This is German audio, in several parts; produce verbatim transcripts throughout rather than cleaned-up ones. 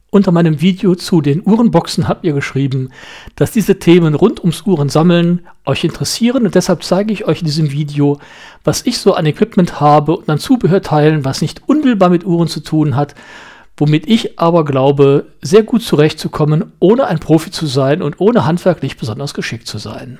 Unter meinem Video zu den Uhrenboxen habt ihr geschrieben, dass diese Themen rund ums Uhrensammeln euch interessieren und deshalb zeige ich euch in diesem Video, was ich so an Equipment habe und an Zubehörteilen, was nicht unmittelbar mit Uhren zu tun hat, womit ich aber glaube, sehr gut zurechtzukommen, ohne ein Profi zu sein und ohne handwerklich besonders geschickt zu sein.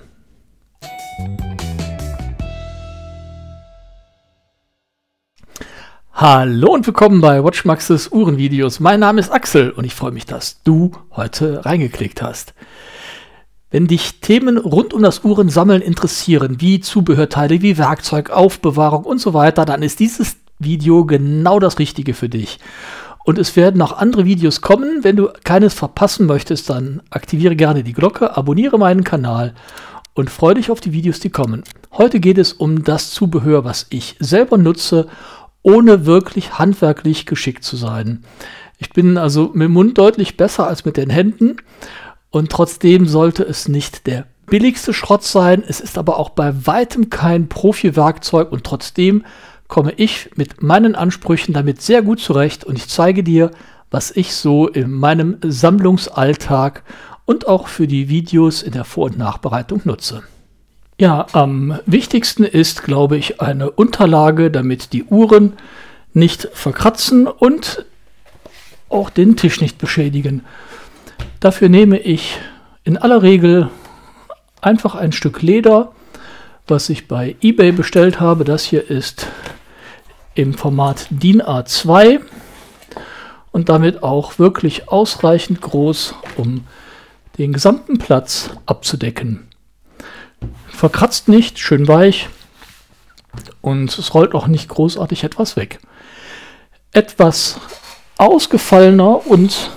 Hallo und willkommen bei WatchMaxes Uhrenvideos. Mein Name ist Axel und ich freue mich, dass du heute reingeklickt hast. Wenn dich Themen rund um das Uhrensammeln interessieren, wie Zubehörteile, wie Werkzeug, Aufbewahrung und so weiter, dann ist dieses Video genau das Richtige für dich. Und es werden noch andere Videos kommen. Wenn du keines verpassen möchtest, dann aktiviere gerne die Glocke, abonniere meinen Kanal und freue dich auf die Videos, die kommen. Heute geht es um das Zubehör, was ich selber nutze, ohne wirklich handwerklich geschickt zu sein. Ich bin also mit dem Mund deutlich besser als mit den Händen und trotzdem sollte es nicht der billigste Schrott sein. Es ist aber auch bei weitem kein Profi-Werkzeug und trotzdem komme ich mit meinen Ansprüchen damit sehr gut zurecht und ich zeige dir, was ich so in meinem Sammlungsalltag und auch für die Videos in der Vor- und Nachbereitung nutze. Ja, am wichtigsten ist, glaube ich, eine Unterlage, damit die Uhren nicht verkratzen und auch den Tisch nicht beschädigen. Dafür nehme ich in aller Regel einfach ein Stück Leder, was ich bei eBay bestellt habe. Das hier ist im Format DIN A zwei und damit auch wirklich ausreichend groß, um den gesamten Platz abzudecken. Verkratzt nicht, schön weich und es rollt auch nicht großartig etwas weg. Etwas ausgefallener und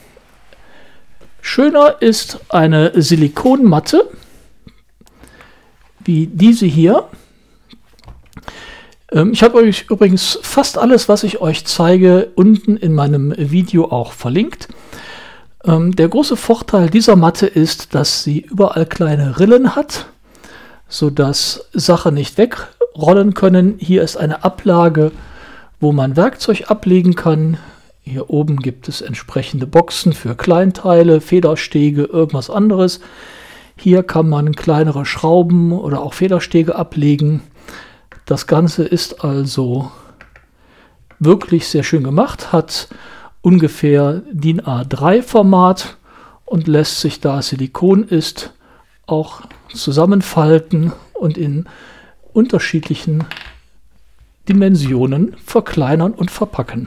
schöner ist eine Silikonmatte, wie diese hier. Ähm, ich habe euch übrigens fast alles, was ich euch zeige, unten in meinem Video auch verlinkt. Ähm, der große Vorteil dieser Matte ist, dass sie überall kleine Rillen hat, sodass Sachen nicht wegrollen können. Hier ist eine Ablage, wo man Werkzeug ablegen kann. Hier oben gibt es entsprechende Boxen für Kleinteile, Federstege, irgendwas anderes. Hier kann man kleinere Schrauben oder auch Federstege ablegen. Das Ganze ist also wirklich sehr schön gemacht, hat ungefähr DIN A drei Format und lässt sich, da es Silikon ist, auch zusammenfalten und in unterschiedlichen Dimensionen verkleinern und verpacken.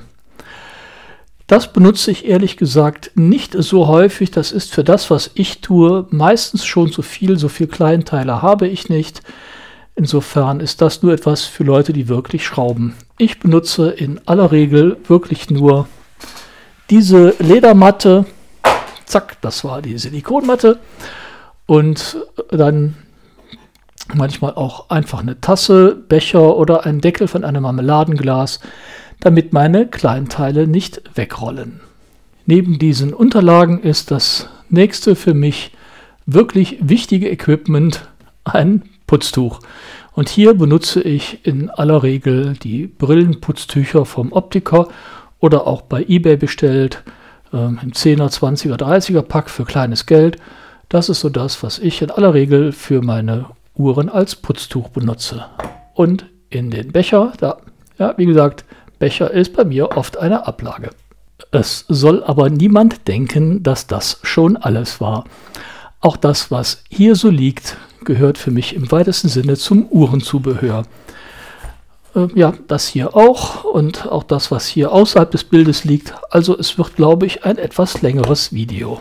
Das benutze ich ehrlich gesagt nicht so häufig. Das ist für das, was ich tue, meistens schon zu viel. So viel Kleinteile habe ich nicht. Insofern ist das nur etwas für Leute, die wirklich schrauben. Ich benutze in aller Regel wirklich nur diese Ledermatte. Zack, das war die Silikonmatte. Und dann manchmal auch einfach eine Tasse, Becher oder ein Deckel von einem Marmeladenglas, damit meine Kleinteile nicht wegrollen. Neben diesen Unterlagen ist das nächste für mich wirklich wichtige Equipment ein Putztuch. Und hier benutze ich in aller Regel die Brillenputztücher vom Optiker oder auch bei eBay bestellt, äh, im zehner, zwanziger, dreißiger Pack für kleines Geld. Das ist so das, was ich in aller Regel für meine Uhren als Putztuch benutze. Und in den Becher, da, ja, wie gesagt, Becher ist bei mir oft eine Ablage. Es soll aber niemand denken, dass das schon alles war. Auch das, was hier so liegt, gehört für mich im weitesten Sinne zum Uhrenzubehör. Äh, ja, das hier auch und auch das, was hier außerhalb des Bildes liegt. Also es wird, glaube ich, ein etwas längeres Video.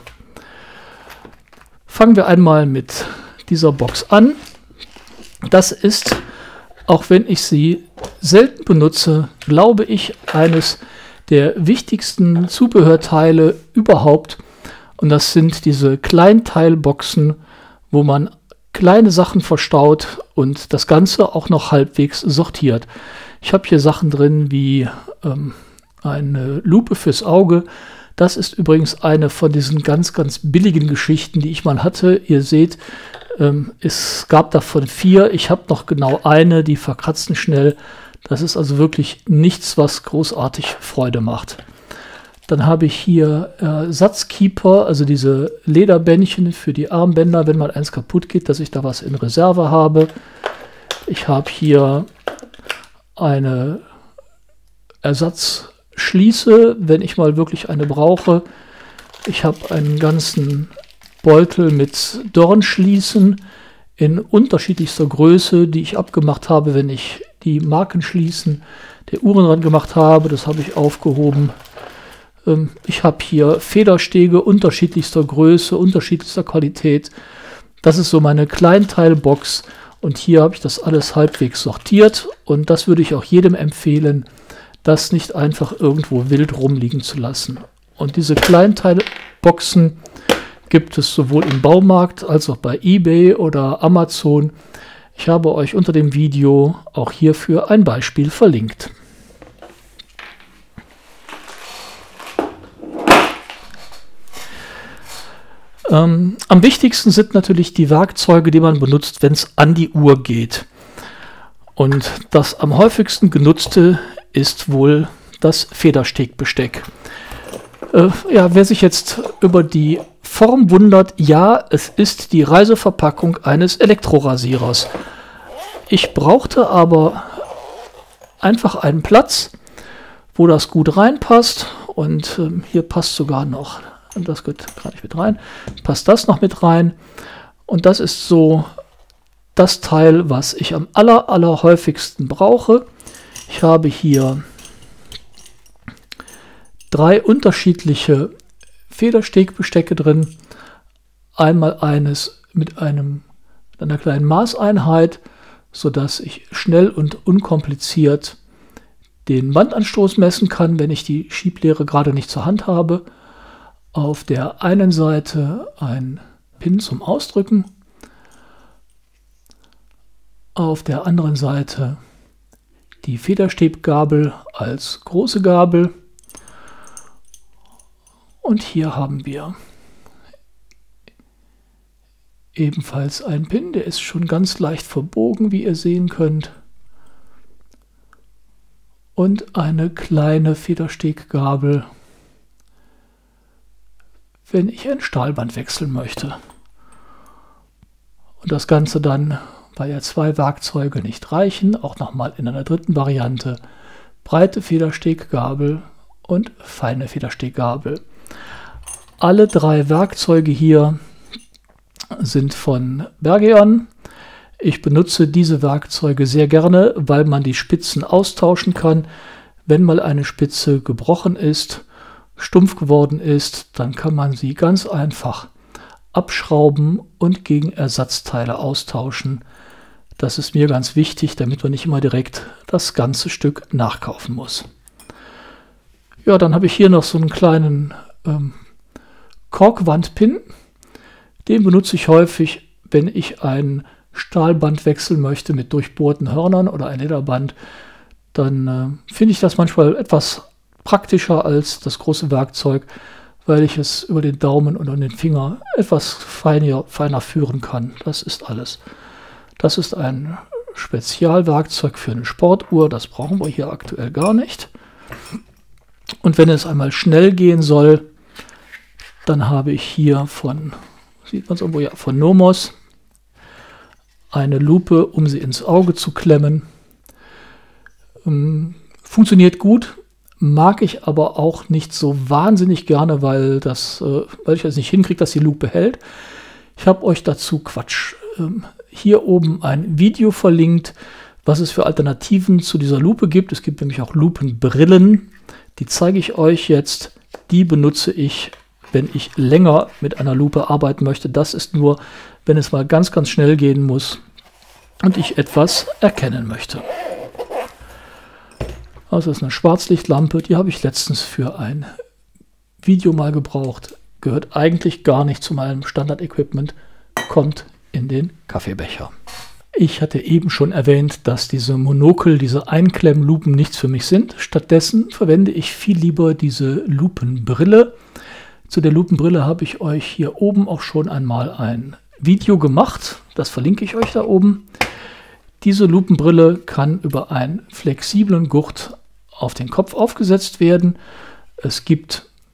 Fangen wir einmal mit dieser Box an. Das ist, auch wenn ich sie selten benutze, glaube ich, eines der wichtigsten Zubehörteile überhaupt. Und das sind diese Kleinteilboxen, wo man kleine Sachen verstaut und das Ganze auch noch halbwegs sortiert. Ich habe hier Sachen drin wie ähm, eine Lupe fürs Auge. Das ist übrigens eine von diesen ganz, ganz billigen Geschichten, die ich mal hatte. Ihr seht, ähm, es gab davon vier. Ich habe noch genau eine, die verkratzen schnell. Das ist also wirklich nichts, was großartig Freude macht. Dann habe ich hier Ersatzkeeper, also diese Lederbändchen für die Armbänder, wenn mal eins kaputt geht, dass ich da was in Reserve habe. Ich habe hier eine Ersatzschließe, wenn ich mal wirklich eine brauche. Ich habe einen ganzen Beutel mit Dornschließen in unterschiedlichster Größe, die ich abgemacht habe, wenn ich die Markenschließen der Uhren dran gemacht habe. Das habe ich aufgehoben. Ähm, ich habe hier Federstege unterschiedlichster Größe, unterschiedlichster Qualität. Das ist so meine Kleinteilbox. Und hier habe ich das alles halbwegs sortiert. Und das würde ich auch jedem empfehlen, das nicht einfach irgendwo wild rumliegen zu lassen. Und diese Kleinteilboxen gibt es sowohl im Baumarkt als auch bei eBay oder Amazon. Ich habe euch unter dem Video auch hierfür ein Beispiel verlinkt. Ähm, am wichtigsten sind natürlich die Werkzeuge, die man benutzt, wenn es an die Uhr geht. Und das am häufigsten genutzte ist wohl das Federstegbesteck. Äh, ja, wer sich jetzt über die Form wundert, ja, es ist die Reiseverpackung eines Elektrorasierers. Ich brauchte aber einfach einen Platz, wo das gut reinpasst. Und ähm, hier passt sogar noch, das geht gar nicht mit rein, passt das noch mit rein. Und das ist so das Teil, was ich am aller, aller häufigsten brauche. Ich habe hier drei unterschiedliche Federstegbestecke drin. Einmal eines mit, einem, mit einer kleinen Maßeinheit, sodass ich schnell und unkompliziert den Bandanstoß messen kann, wenn ich die Schieblehre gerade nicht zur Hand habe. Auf der einen Seite ein Pin zum Ausdrücken. Auf der anderen Seite die Federsteggabel als große Gabel. Und hier haben wir ebenfalls einen Pin, der ist schon ganz leicht verbogen, wie ihr sehen könnt. Und eine kleine Federsteggabel, wenn ich ein Stahlband wechseln möchte. Und das Ganze dann, weil ja zwei Werkzeuge nicht reichen, auch nochmal in einer dritten Variante, breite Federsteggabel und feine Federsteggabel. Alle drei Werkzeuge hier sind von Bergeon. Ich benutze diese Werkzeuge sehr gerne, weil man die Spitzen austauschen kann. Wenn mal eine Spitze gebrochen ist, stumpf geworden ist, dann kann man sie ganz einfach abschrauben und gegen Ersatzteile austauschen. Das ist mir ganz wichtig, damit man nicht immer direkt das ganze Stück nachkaufen muss. Ja, dann habe ich hier noch so einen kleinen ähm, Korkwandpin. Den benutze ich häufig, wenn ich ein Stahlband wechseln möchte mit durchbohrten Hörnern oder ein Lederband. Dann äh, finde ich das manchmal etwas praktischer als das große Werkzeug, weil ich es über den Daumen und den Finger etwas feiner, feiner führen kann. Das ist alles. Das ist ein Spezialwerkzeug für eine Sportuhr. Das brauchen wir hier aktuell gar nicht. Und wenn es einmal schnell gehen soll, dann habe ich hier von, sieht man es irgendwo, ja, von Nomos eine Lupe, um sie ins Auge zu klemmen. Ähm, funktioniert gut, mag ich aber auch nicht so wahnsinnig gerne, weil, das, äh, weil ich das nicht hinkriege, dass die Lupe hält. Ich habe euch dazu Quatsch. Ähm, hier oben ein Video verlinkt, was es für Alternativen zu dieser Lupe gibt. Es gibt nämlich auch Lupenbrillen. Die zeige ich euch jetzt. Die benutze ich, wenn ich länger mit einer Lupe arbeiten möchte. Das ist nur, wenn es mal ganz, ganz schnell gehen muss und ich etwas erkennen möchte. Also das ist eine Schwarzlichtlampe, die habe ich letztens für ein Video mal gebraucht. Gehört eigentlich gar nicht zu meinem Standard-Equipment, kommt in den Kaffeebecher. Ich hatte eben schon erwähnt, dass diese Monokel, diese Einklemmlupen nichts für mich sind. Stattdessen verwende ich viel lieber diese Lupenbrille. Zu der Lupenbrille habe ich euch hier oben auch schon einmal ein Video gemacht. Das verlinke ich euch da oben. Diese Lupenbrille kann über einen flexiblen Gurt auf den Kopf aufgesetzt werden. Es gibt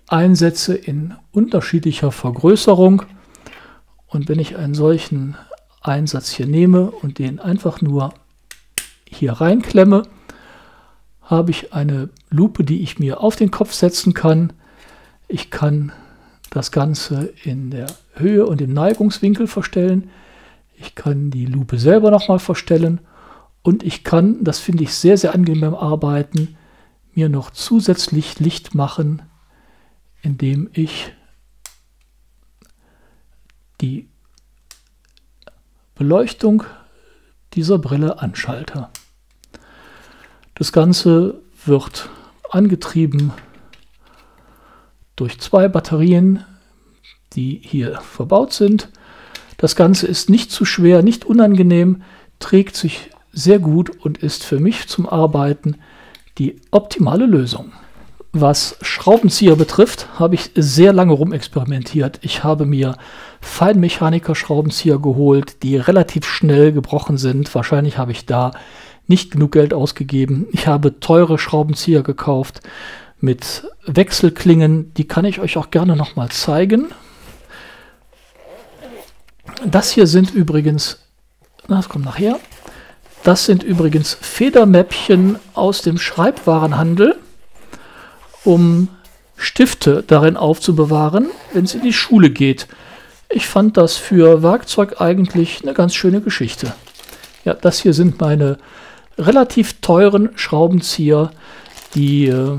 Einsätze in unterschiedlicher Vergrößerung. Und wenn ich einen solchen Einsatz hier nehme und den einfach nur hier reinklemme, habe ich eine Lupe, die ich mir auf den Kopf setzen kann. Ich kann das Ganze in der Höhe und im Neigungswinkel verstellen. Ich kann die Lupe selber nochmal verstellen. Und ich kann, das finde ich sehr, sehr angenehm beim Arbeiten, mir noch zusätzlich Licht machen, indem ich die Beleuchtung dieser Brille anschalte. Das Ganze wird angetrieben durch zwei Batterien, die hier verbaut sind. Das Ganze ist nicht zu schwer, nicht unangenehm, trägt sich sehr gut und ist für mich zum Arbeiten die optimale Lösung. Was Schraubenzieher betrifft, habe ich sehr lange rumexperimentiert. Ich habe mir Feinmechaniker-Schraubenzieher geholt, die relativ schnell gebrochen sind. Wahrscheinlich habe ich da nicht genug Geld ausgegeben. Ich habe teure Schraubenzieher gekauft mit Wechselklingen. Die kann ich euch auch gerne noch mal zeigen. Das hier sind übrigens, das kommt nachher, das sind übrigens Federmäppchen aus dem Schreibwarenhandel, um Stifte darin aufzubewahren, wenn es in die Schule geht. Ich fand das für Werkzeug eigentlich eine ganz schöne Geschichte. Ja, das hier sind meine relativ teuren Schraubenzieher, die äh,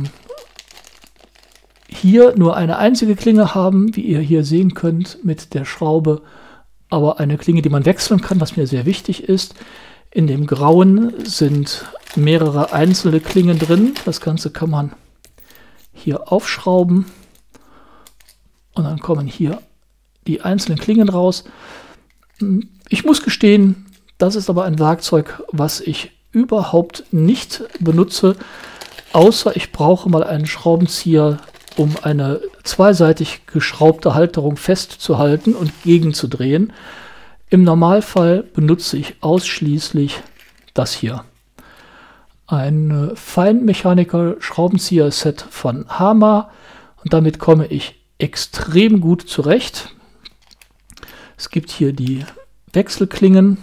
hier nur eine einzige Klinge haben, wie ihr hier sehen könnt, mit der Schraube, aber eine Klinge, die man wechseln kann, was mir sehr wichtig ist. In dem Grauen sind mehrere einzelne Klingen drin. Das Ganze kann man hier aufschrauben und dann kommen hier die einzelnen Klingen raus. Ich muss gestehen, das ist aber ein Werkzeug, was ich überhaupt nicht benutze, außer ich brauche mal einen Schraubenzieher, um eine zweiseitig geschraubte Halterung festzuhalten und gegenzudrehen. Im Normalfall benutze ich ausschließlich das hier. Ein Feinmechaniker-Schraubenzieher-Set von Hama und damit komme ich extrem gut zurecht. Es gibt hier die Wechselklingen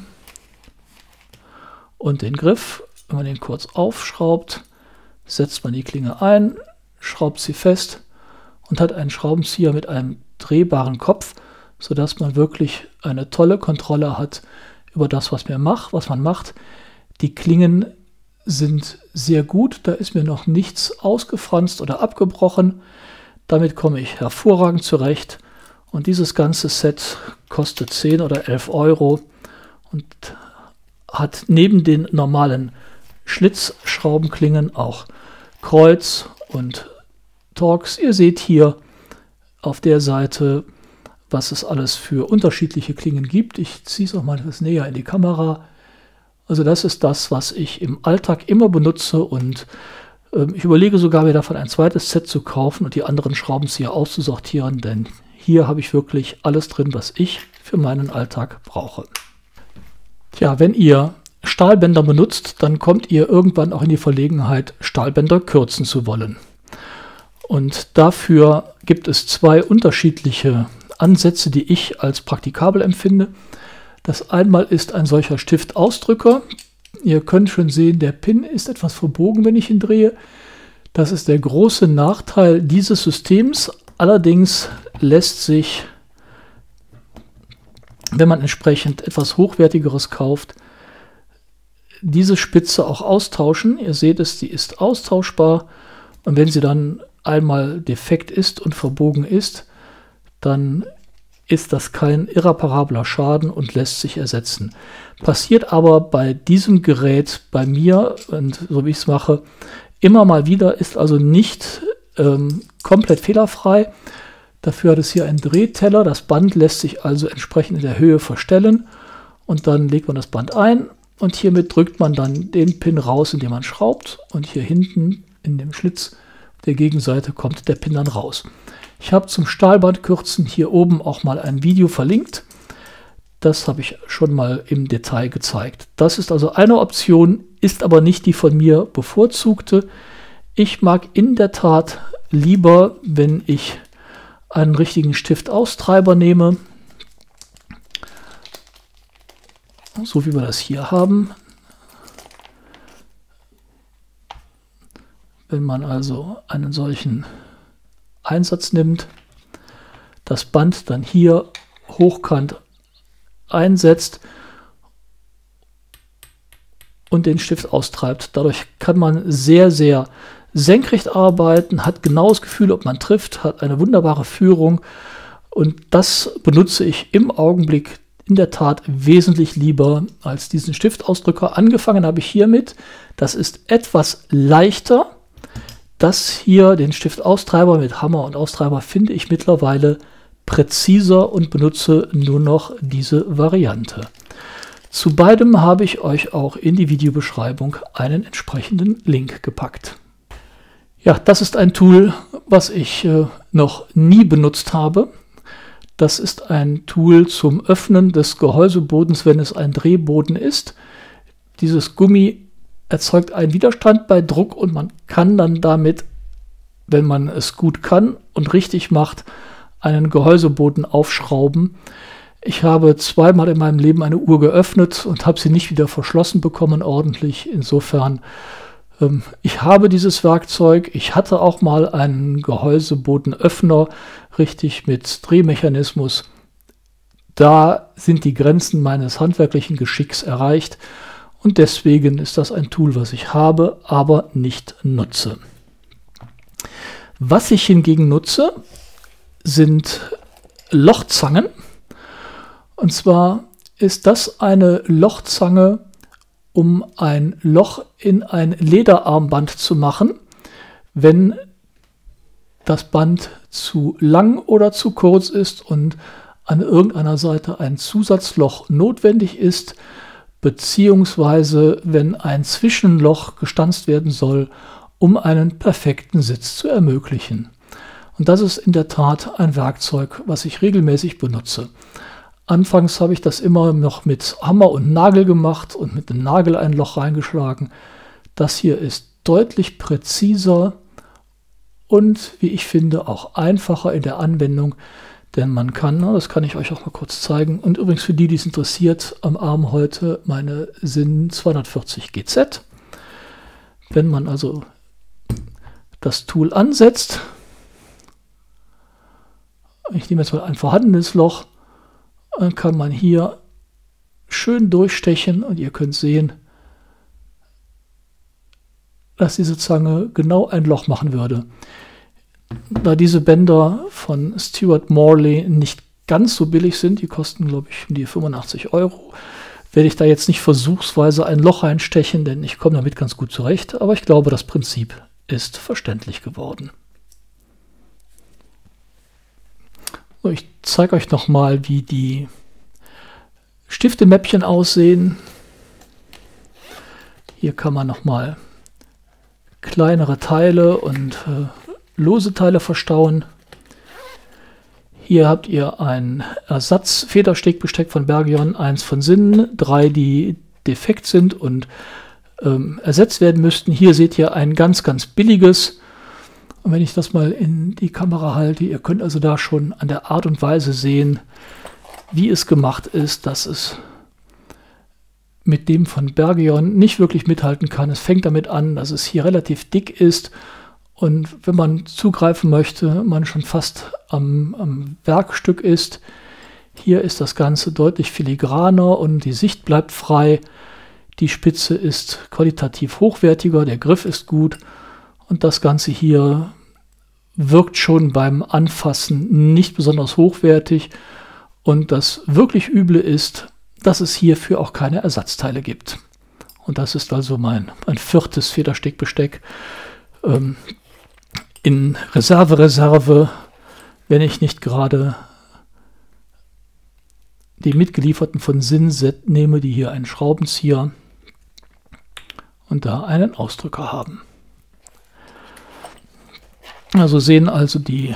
und den Griff. Wenn man den kurz aufschraubt, setzt man die Klinge ein, schraubt sie fest und hat einen Schraubenzieher mit einem drehbaren Kopf, sodass man wirklich eine tolle Kontrolle hat über das, was, mir mach, was man macht. Die Klingen sind sehr gut, da ist mir noch nichts ausgefranst oder abgebrochen. Damit komme ich hervorragend zurecht. Und dieses ganze Set kostet zehn oder elf Euro und hat neben den normalen Schlitzschraubenklingen auch Kreuz und Torx. Ihr seht hier auf der Seite, was es alles für unterschiedliche Klingen gibt. Ich ziehe es auch mal etwas näher in die Kamera. Also das ist das, was ich im Alltag immer benutze und äh, ich überlege sogar, mir davon ein zweites Set zu kaufen und die anderen Schraubenzieher auszusortieren, denn hier habe ich wirklich alles drin, was ich für meinen Alltag brauche. Tja, wenn ihr Stahlbänder benutzt, dann kommt ihr irgendwann auch in die Verlegenheit, Stahlbänder kürzen zu wollen. Und dafür gibt es zwei unterschiedliche Ansätze, die ich als praktikabel empfinde. Das einmal ist ein solcher Stiftausdrücker. Ihr könnt schon sehen, der Pin ist etwas verbogen, wenn ich ihn drehe. Das ist der große Nachteil dieses Systems. Allerdings lässt sich, wenn man entsprechend etwas Hochwertigeres kauft, diese Spitze auch austauschen. Ihr seht es, die ist austauschbar. Und wenn sie dann einmal defekt ist und verbogen ist, dann ist das kein irreparabler Schaden und lässt sich ersetzen. Passiert aber bei diesem Gerät bei mir, und so wie ich es mache, immer mal wieder, ist also nicht ähm, komplett fehlerfrei. Dafür hat es hier einen Drehteller. Das Band lässt sich also entsprechend in der Höhe verstellen und dann legt man das Band ein und hiermit drückt man dann den Pin raus, indem man schraubt, und hier hinten in dem Schlitz der Gegenseite kommt der Pin dann raus. Ich habe zum Stahlbandkürzen hier oben auch mal ein Video verlinkt. Das habe ich schon mal im Detail gezeigt. Das ist also eine Option, ist aber nicht die von mir bevorzugte. Ich mag in der Tat lieber, wenn ich einen richtigen Stiftaustreiber nehme, so wie wir das hier haben. Wenn man also einen solchen Einsatz nimmt, das Band dann hier hochkant einsetzt und den Stift austreibt. Dadurch kann man sehr, sehr senkrecht arbeiten, hat genau das Gefühl, ob man trifft, hat eine wunderbare Führung, und das benutze ich im Augenblick in der Tat wesentlich lieber als diesen Stiftausdrücker. Angefangen habe ich hiermit, das ist etwas leichter. Das hier, den Stiftaustreiber mit Hammer und Austreiber, finde ich mittlerweile präziser und benutze nur noch diese Variante. Zu beidem habe ich euch auch in die Videobeschreibung einen entsprechenden Link gepackt. Ja, das ist ein Tool, was ich äh, noch nie benutzt habe. Das ist ein Tool zum Öffnen des Gehäusebodens, wenn es ein Drehboden ist. Dieses Gummi erzeugt einen Widerstand bei Druck und man kann dann damit, wenn man es gut kann und richtig macht, einen Gehäuseboden aufschrauben. Ich habe zweimal in meinem Leben eine Uhr geöffnet und habe sie nicht wieder verschlossen bekommen ordentlich. Insofern, ähm, ich habe dieses Werkzeug. Ich hatte auch mal einen Gehäusebodenöffner, richtig mit Drehmechanismus. Da sind die Grenzen meines handwerklichen Geschicks erreicht. Und deswegen ist das ein Tool, was ich habe, aber nicht nutze. Was ich hingegen nutze, sind Lochzangen. Und zwar ist das eine Lochzange, um ein Loch in ein Lederarmband zu machen, wenn das Band zu lang oder zu kurz ist und an irgendeiner Seite ein Zusatzloch notwendig ist, beziehungsweise wenn ein Zwischenloch gestanzt werden soll, um einen perfekten Sitz zu ermöglichen. Und das ist in der Tat ein Werkzeug, was ich regelmäßig benutze. Anfangs habe ich das immer noch mit Hammer und Nagel gemacht und mit dem Nagel ein Loch reingeschlagen. Das hier ist deutlich präziser und, wie ich finde, auch einfacher in der Anwendung, denn man kann, das kann ich euch auch mal kurz zeigen, und übrigens für die, die es interessiert, am Arm heute meine Sinn zweihundertvierzig G Z. Wenn man also das Tool ansetzt, ich nehme jetzt mal ein vorhandenes Loch, dann kann man hier schön durchstechen und ihr könnt sehen, dass diese Zange genau ein Loch machen würde. Da diese Bänder von Stuart Morley nicht ganz so billig sind, die kosten, glaube ich, um die fünfundachtzig Euro, werde ich da jetzt nicht versuchsweise ein Loch reinstechen, denn ich komme damit ganz gut zurecht. Aber ich glaube, das Prinzip ist verständlich geworden. So, ich zeige euch noch mal, wie die Stiftemäppchen aussehen. Hier kann man noch mal kleinere Teile und äh, lose Teile verstauen. Hier habt ihr ein Ersatz-Federstegbesteck von Bergion, eins von Sinn, drei, die defekt sind und ähm, ersetzt werden müssten. Hier seht ihr ein ganz, ganz billiges. Und wenn ich das mal in die Kamera halte, ihr könnt also da schon an der Art und Weise sehen, wie es gemacht ist, dass es mit dem von Bergion nicht wirklich mithalten kann. Es fängt damit an, dass es hier relativ dick ist und wenn man zugreifen möchte, man schon fast am, am Werkstück ist. Hier ist das Ganze deutlich filigraner und die Sicht bleibt frei. Die Spitze ist qualitativ hochwertiger, der Griff ist gut und das Ganze hier wirkt schon beim Anfassen nicht besonders hochwertig. Und das wirklich Üble ist, dass es hierfür auch keine Ersatzteile gibt. Und das ist also mein, mein viertes Federstegbesteck ähm, in Reserve, Reserve, wenn ich nicht gerade die mitgelieferten von Sinn-Set nehme, die hier einen Schraubenzieher und da einen Ausdrücker haben. Also sehen also die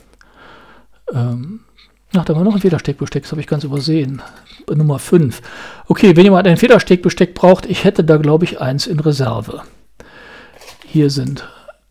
ähm, Ach, da war noch ein Federstegbesteck, das habe ich ganz übersehen. Nummer fünf. Okay, wenn jemand ein Federstegbesteck braucht, ich hätte da, glaube ich, eins in Reserve. Hier sind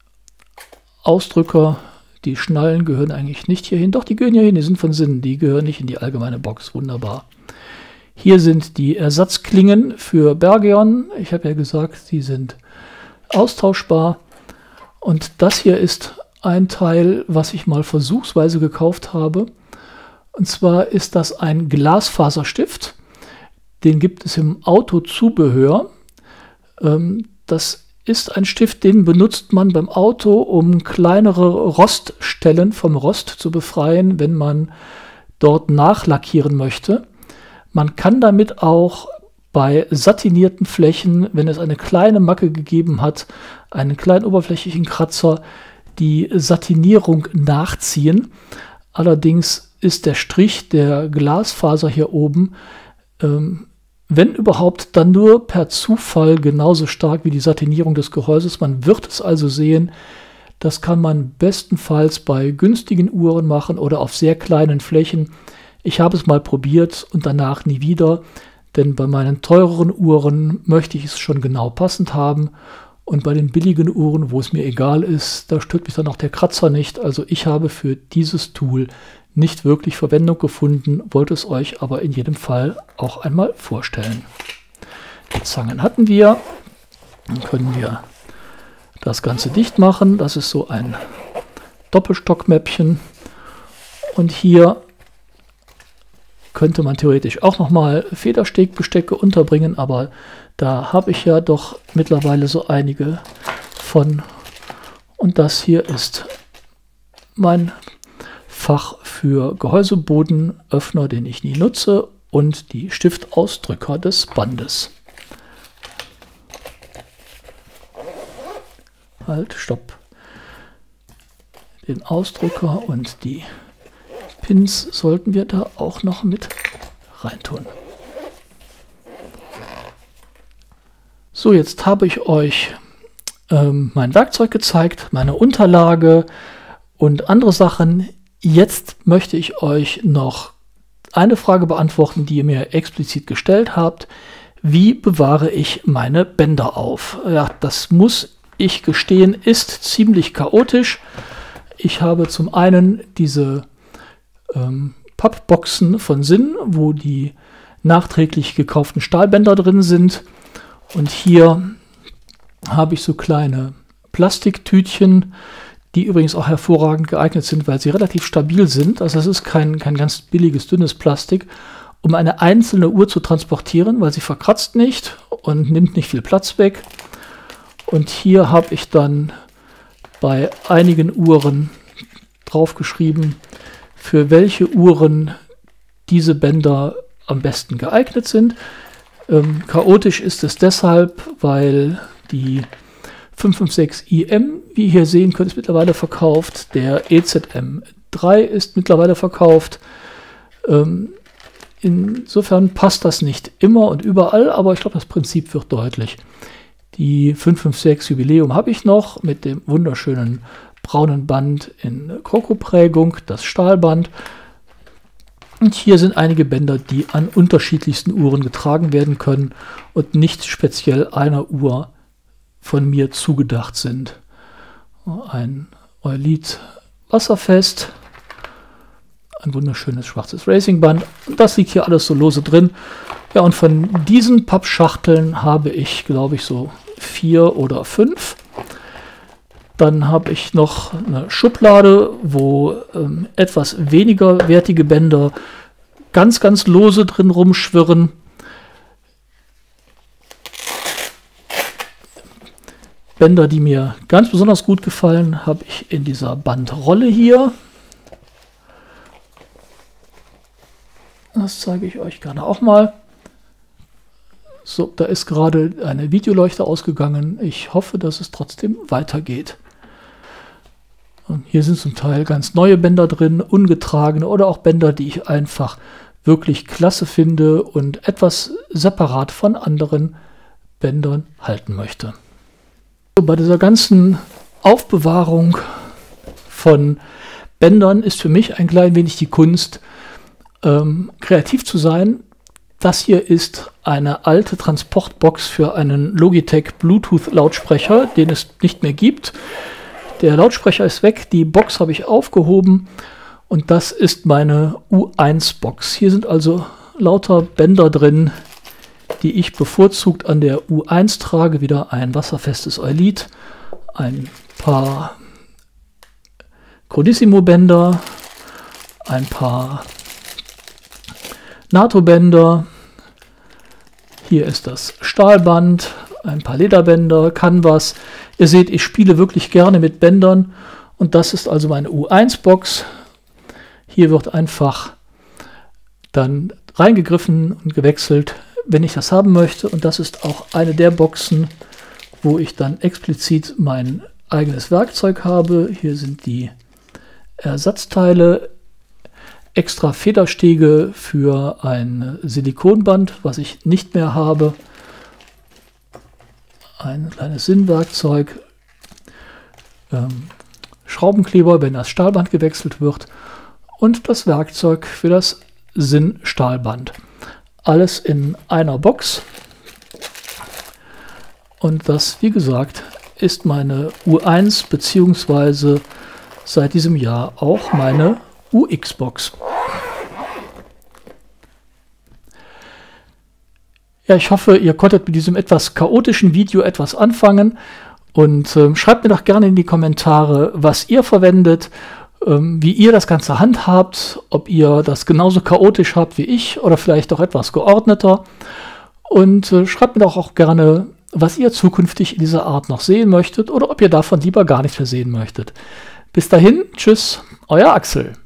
Ausdrücker, die Schnallen gehören eigentlich nicht hierhin. Doch, die gehören hier hin, die sind von Sinn, die gehören nicht in die allgemeine Box. Wunderbar. Hier sind die Ersatzklingen für Bergeon. Ich habe ja gesagt, sie sind austauschbar. Und das hier ist ein Teil, was ich mal versuchsweise gekauft habe. Und zwar ist das ein Glasfaserstift. Den gibt es im Autozubehör. Ähm, das ist ein Stift, den benutzt man beim Auto, um kleinere Roststellen vom Rost zu befreien, wenn man dort nachlackieren möchte. Man kann damit auch bei satinierten Flächen, wenn es eine kleine Macke gegeben hat, einen kleinen oberflächlichen Kratzer, die Satinierung nachziehen. Allerdings ist der Strich der Glasfaser hier oben, ähm, wenn überhaupt, dann nur per Zufall genauso stark wie die Satinierung des Gehäuses. Man wird es also sehen. Das kann man bestenfalls bei günstigen Uhren machen oder auf sehr kleinen Flächen. Ich habe es mal probiert und danach nie wieder, denn bei meinen teureren Uhren möchte ich es schon genau passend haben und bei den billigen Uhren, wo es mir egal ist, da stört mich dann auch der Kratzer nicht. Also ich habe für dieses Tool nicht wirklich Verwendung gefunden, wollte es euch aber in jedem Fall auch einmal vorstellen. Die Zangen hatten wir, dann können wir das Ganze dicht machen. Das ist so ein Doppelstockmäppchen und hier könnte man theoretisch auch nochmal Federstegbestecke unterbringen, aber da habe ich ja doch mittlerweile so einige von. Und das hier ist mein Fach für Gehäusebodenöffner, den ich nie nutze, und die Stiftausdrücker des Bandes. Halt, stopp. Den Ausdrücker und die Pins sollten wir da auch noch mit reintun. So, jetzt habe ich euch ähm, mein Werkzeug gezeigt, meine Unterlage und andere Sachen. Jetzt möchte ich euch noch eine Frage beantworten, die ihr mir explizit gestellt habt. Wie bewahre ich meine Bänder auf? Ja, das muss ich gestehen, ist ziemlich chaotisch. Ich habe zum einen diese ähm, Pappboxen von Sinn, wo die nachträglich gekauften Stahlbänder drin sind. Und hier habe ich so kleine Plastiktütchen, die übrigens auch hervorragend geeignet sind, weil sie relativ stabil sind. Also es ist kein, kein ganz billiges, dünnes Plastik, um eine einzelne Uhr zu transportieren, weil sie verkratzt nicht und nimmt nicht viel Platz weg. Und hier habe ich dann bei einigen Uhren draufgeschrieben, für welche Uhren diese Bänder am besten geeignet sind. Ähm, chaotisch ist es deshalb, weil die fünf fünf sechs I M, wie ihr hier sehen könnt, ist mittlerweile verkauft. Der E Z M drei ist mittlerweile verkauft. Ähm, insofern passt das nicht immer und überall, aber ich glaube, das Prinzip wird deutlich. Die fünf fünf sechs Jubiläum habe ich noch mit dem wunderschönen braunen Band in Krokoprägung, das Stahlband. Und hier sind einige Bänder, die an unterschiedlichsten Uhren getragen werden können und nicht speziell einer Uhr von mir zugedacht sind. Ein Eulit wasserfest, ein wunderschönes schwarzes Racingband. Das liegt hier alles so lose drin. Ja, und von diesen Pappschachteln habe ich, glaube ich, so vier oder fünf. Dann habe ich noch eine Schublade, wo ähm, etwas weniger wertige Bänder ganz, ganz lose drin rumschwirren. Bänder, die mir ganz besonders gut gefallen, habe ich in dieser Bandrolle hier. Das zeige ich euch gerne auch mal. So, da ist gerade eine Videoleuchte ausgegangen. Ich hoffe, dass es trotzdem weitergeht. Und hier sind zum Teil ganz neue Bänder drin, ungetragene oder auch Bänder, die ich einfach wirklich klasse finde und etwas separat von anderen Bändern halten möchte. So, bei dieser ganzen Aufbewahrung von Bändern ist für mich ein klein wenig die Kunst, ähm, kreativ zu sein. Das hier ist eine alte Transportbox für einen Logitech Bluetooth-Lautsprecher, den es nicht mehr gibt. Der Lautsprecher ist weg, die Box habe ich aufgehoben und das ist meine U eins Box. Hier sind also lauter Bänder drin, die ich bevorzugt an der U eins trage. Wieder ein wasserfestes Eulit, ein paar Chronissimo-Bänder, ein paar NATO-Bänder. Hier ist das Stahlband, ein paar Lederbänder, Canvas. Ihr seht, ich spiele wirklich gerne mit Bändern und das ist also meine U eins Box. Hier wird einfach dann reingegriffen und gewechselt, wenn ich das haben möchte. Und das ist auch eine der Boxen, wo ich dann explizit mein eigenes Werkzeug habe. Hier sind die Ersatzteile, extra Federstege für ein Silikonband, was ich nicht mehr habe. Ein kleines Sinnwerkzeug, ähm, Schraubenkleber, wenn das Stahlband gewechselt wird und das Werkzeug für das Sinn-Stahlband. Alles in einer Box und das, wie gesagt, ist meine U eins beziehungsweise seit diesem Jahr auch meine U X Box. Ja, ich hoffe, ihr konntet mit diesem etwas chaotischen Video etwas anfangen und äh, schreibt mir doch gerne in die Kommentare, was ihr verwendet, ähm, wie ihr das Ganze handhabt, ob ihr das genauso chaotisch habt wie ich oder vielleicht auch etwas geordneter. Und äh, schreibt mir doch auch gerne, was ihr zukünftig in dieser Art noch sehen möchtet oder ob ihr davon lieber gar nichts mehr sehen möchtet. Bis dahin, tschüss, euer Axel.